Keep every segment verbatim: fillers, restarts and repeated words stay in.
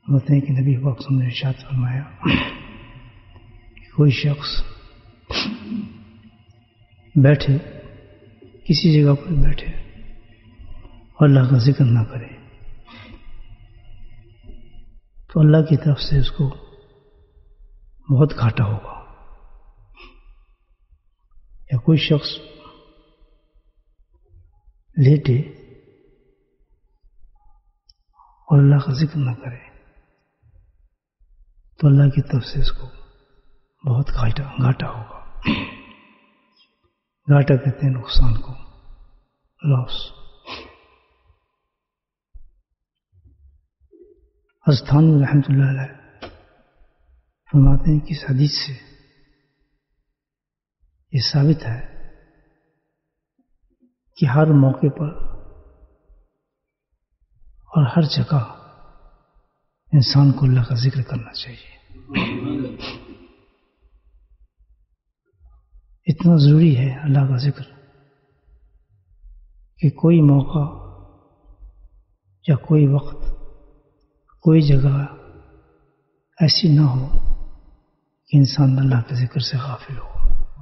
ہوتے ہیں کہ نبی پاک صلی اللہ علیہ وسلم نے ارشاد فرمایا کہ کوئی شخص بیٹھے کسی جگہ پر بیٹھے اور اللہ کا ذکر نہ کرے تو اللہ کی طرف سے اس کو بہت گھاٹا ہوگا. یا کوئی شخص لیٹے اور اللہ کا ذکر نہ کرے تو اللہ کی طرف سے اس کو بہت گھاٹا گھاٹا ہوگا. گھاٹا کہتے ہیں نقصان کو، لاس. حضرت رحمۃ اللہ علیہ فرماتے ہیں کہ اس حدیث سے یہ ثابت ہے کہ ہر موقع پر اور ہر جگہ انسان کو اللہ کا ذکر کرنا چاہیے. اتنا ضروری ہے اللہ کا ذکر کہ کوئی موقع یا کوئی وقت کوئی جگہ ایسی نہ ہو کہ انسان اللہ کے ذکر سے غافل ہو.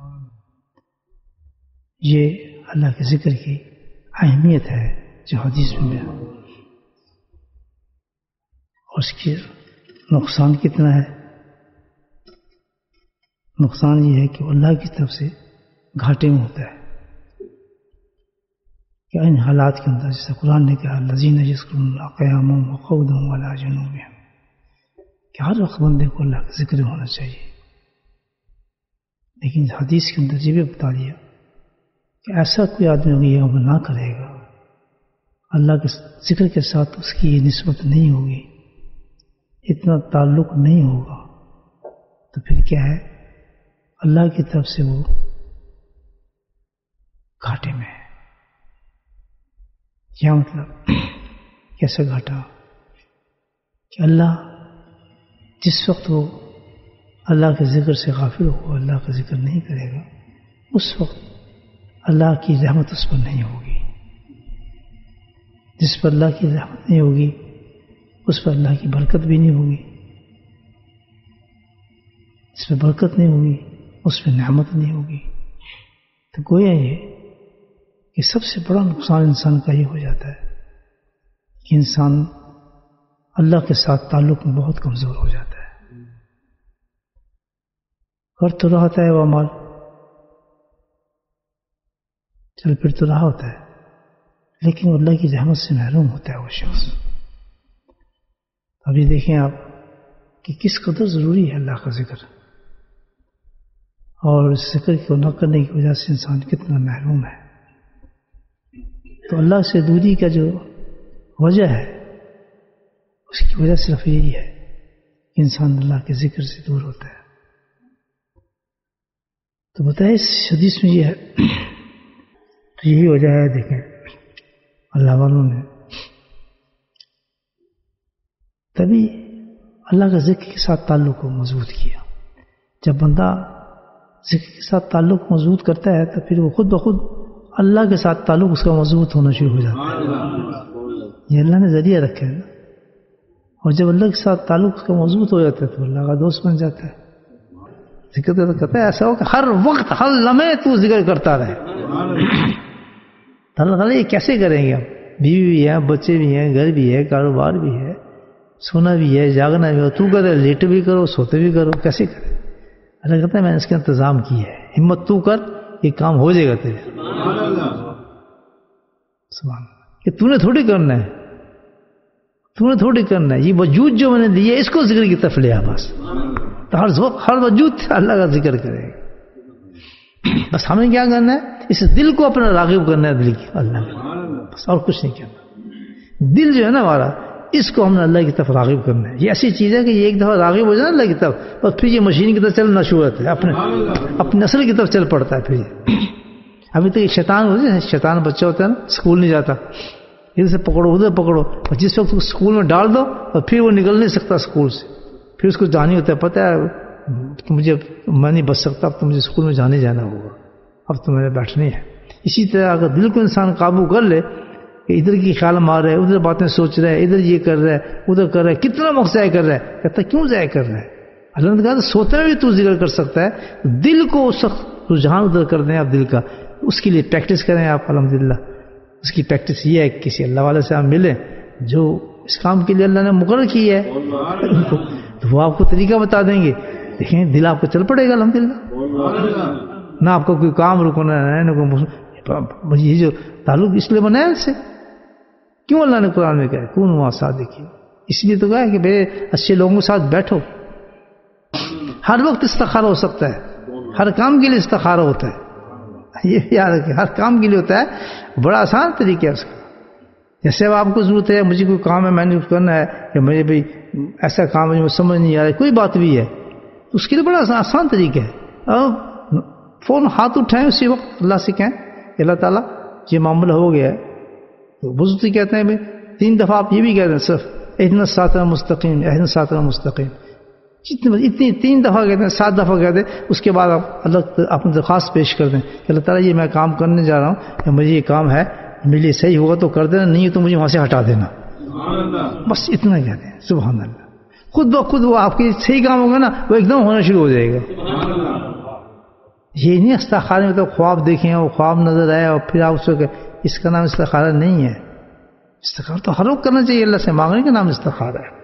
یہ اللہ کے ذکر کی اہمیت ہے جو حدیث میں بیان. اور اس کی نقصان کتنا ہے؟ نقصان یہ ہے کہ اللہ کی طرف سے گھاٹے میں ہوتا ہے کہ ان حالات کے اندر جیسے قرآن نے کہا الذین یذکرون اللہ قیاما وقعودا وعلی جنوبہم، کہ ہر وقت بندے کو اللہ کا ذکر ہونا چاہیے. لیکن حدیث کے اندر یہ بھی بتا دیا کہ ایسا کوئی آدمی اگر یہ عمل نہ کرے گا، اللہ کے ذکر کے ساتھ اس کی یہ نسبت نہیں ہوگی، اتنا تعلق نہیں ہوگا، تو پھر کیا ہے؟ اللہ کی طرف سے وہ گھاٹے میں ہے. کیا مطلب؟ کیسا گھاٹا؟ کہ اللہ جس وقت وہ اللہ کے ذکر سے غافل ہو، اللہ کا ذکر نہیں کرے گا، اس وقت اللہ کی رحمت اس پر نہیں ہوگی. جس پر اللہ کی رحمت نہیں ہوگی اس پر اللہ کی برکت بھی نہیں ہوگی. جس پہ برکت نہیں ہوگی اس پہ نعمت نہیں ہوگی. تو گویا یہ کہ سب سے بڑا نقصان انسان کا یہ ہو جاتا ہے کہ انسان اللہ کے ساتھ تعلق میں بہت کمزور ہو جاتا ہے. کر تو رہا ہوتا ہے وہ عمل، چل پھر تو رہا ہوتا ہے، لیکن اللہ کی رحمت سے محروم ہوتا ہے وہ شخص. ابھی دیکھیں آپ کہ کس قدر ضروری ہے اللہ کا ذکر، اور اس ذکر کو نہ کرنے کی وجہ سے انسان کتنا محروم ہے. تو اللہ سے دوری کا جو وجہ ہے اس کی وجہ صرف یہی ہے کہ انسان اللہ کے ذکر سے دور ہوتا ہے. تو بتائیں اس حدیث میں یہ ہے، تو یہی وجہ ہے. دیکھیں اللہ والوں نے تبھی اللہ کا ذکر کے ساتھ تعلق کو مضبوط کیا. جب بندہ ذکر کے ساتھ تعلق مضبوط کرتا ہے تو پھر وہ خود بخود اللہ کے ساتھ تعلق اس کا مضبوط ہونا شروع ہو جاتا ہے. یہ اللہ نے ذریعہ رکھا ہے نا. اور جب اللہ کے ساتھ تعلق اس کا مضبوط ہو جاتا ہے تو اللہ کا دوست بن جاتا ہے. ذکر کرتا ہے ایسا ہو کہ ہر وقت ہر لمحے تو ذکر کرتا رہے. اللہ یہ کیسے کریں گے؟ ہم بیوی بھی ہے، بچے بھی ہیں، گھر بھی ہے، کاروبار بھی ہے، سونا بھی ہے، جاگنا بھی ہے. تو کرے لیٹ بھی کرو سوتے بھی کرو، کیسے کرے؟ اللہ کہتا ہے میں نے اس کا انتظام کیا ہے، ہمت تو کر، یہ کام ہو جائے گا تیرے. سبحان اللہ. کہ تو نے تھوڑی کرنا ہے، تو نے تھوڑی کرنا ہے. یہ وجود جو میں نے دیا اس کو ذکر کی طرف لے آ بس. تو ہر ہر وجود اللہ کا ذکر کرے گا. بس ہمیں کیا کرنا ہے؟ اس دل کو اپنا راغب کرنا ہے دل کی اللہ میں، بس اور کچھ نہیں کرنا. دل جو ہے نا ہمارا، اس کو ہم نے اللہ کی طرف راغب کرنا ہے. یہ ایسی چیز ہے کہ یہ ایک دفعہ راغب ہو جائے نا اللہ کی طرف، اور پھر یہ مشین کی طرف چلنا شروع ہوتا ہے، اپنے اپنے نسل کی طرف چل پڑتا ہے. پھر ابھی تک شیطان ہوتے ہیں، شیطان بچہ ہوتا ہے نا، اسکول نہیں جاتا، ادھر سے پکڑو ادھر پکڑو، اور جس وقت اسکول میں ڈال دو اور پھر وہ نکل نہیں سکتا اسکول سے. پھر اس کو جانی ہوتا ہے، پتہ ہے مجھے میں نہیں بچ سکتا، اب تو مجھے اسکول میں جانے جانا ہوگا، اب تو میں نے بیٹھنی ہے. اسی طرح اگر دل کو انسان قابو کر لے کہ ادھر کی خیال مار رہے، ادھر باتیں سوچ رہے، ادھر یہ کر رہے، ادھر کر رہے، کتنا وقت ضائع کر رہا ہے. کہتا کیوں ضائع کر رہا ہے؟ اللہ نے کہا تو سوتے میں بھی تو ذکر کر سکتا ہے. دل کو اس وقت رجحان ادھر کر دیں آپ دل کا، اس کے لیے پریکٹس کریں آپ. الحمدللہ اس کی پریکٹس یہ ہے کہ کسی اللہ والے سے آپ ملیں جو اس کام کے لیے اللہ نے مقرر کی ہے، تو وہ آپ کو طریقہ بتا دیں گے. دیکھیں دل آپ کو چل پڑے گا الحمدللہ. نہ آپ کو کوئی کام رکنا ہے نہ کوئی، یہ جو تعلق اس لیے بنایا اس سے. کیوں اللہ نے قرآن میں کہا کون ہوا صادقین؟ اس لیے تو کہا ہے کہ بے اچھے لوگوں کے ساتھ بیٹھو. ہر وقت استخارہ ہو سکتا ہے، ہر کام کے لیے استخارہ ہوتا ہے. یہ یاد رکھیں ہر کام کے لیے ہوتا ہے. بڑا آسان طریقہ ہے اس کا. جیسے اب آپ کو ضرورت ہے مجھے کوئی کام ہے میں نے کرنا ہے، کہ مجھے بھائی ایسا کام ہے مجھے سمجھ نہیں آ رہا ہے، کوئی بات بھی ہے، اس کے لیے بڑا آسان طریقہ ہے. اب فون ہاتھ اٹھائیں اسی وقت اللہ سے کہیں کہ اللہ تعالیٰ یہ معاملہ ہو گیا ہے. تو بزرگ کہتے ہیں بھائی تین دفعہ آپ یہ بھی کہتے ہیں صرف اہدنا الصراط المستقیم، اہدنا الصراط المستقیم. جتنی اتنی تین دفعہ کہتے ہیں، سات دفعہ کہتے ہیں. اس کے بعد آپ اللہ اپنی درخواست پیش کر دیں کہ اللہ تعالیٰ یہ میں کام کرنے جا رہا ہوں کہ مجھے یہ کام ہے، میرے لیے صحیح ہوگا تو کر دینا، نہیں تو مجھے وہاں سے ہٹا دینا. بس اتنا کہتے ہیں. سبحان اللہ. خود بخود وہ آپ کے صحیح کام ہوگا نا وہ ایک دم ہونا شروع ہو جائے گا. یہ نہیں استخارے میں تو خواب دیکھیں اور خواب نظر آئے اور پھر آپ اس کو، اس کا نام استخارہ نہیں ہے. استخارہ تو ہر وقت کرنا چاہیے، اللہ سے مانگنے کا نام استخارہ ہے.